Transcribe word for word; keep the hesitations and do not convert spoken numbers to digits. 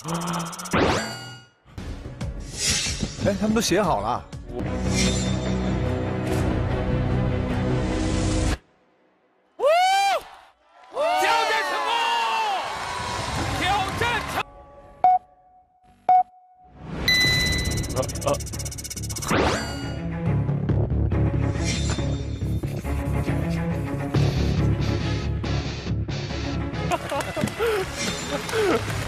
哎，他们都写好了。 挑战成功！挑战成。呃呃。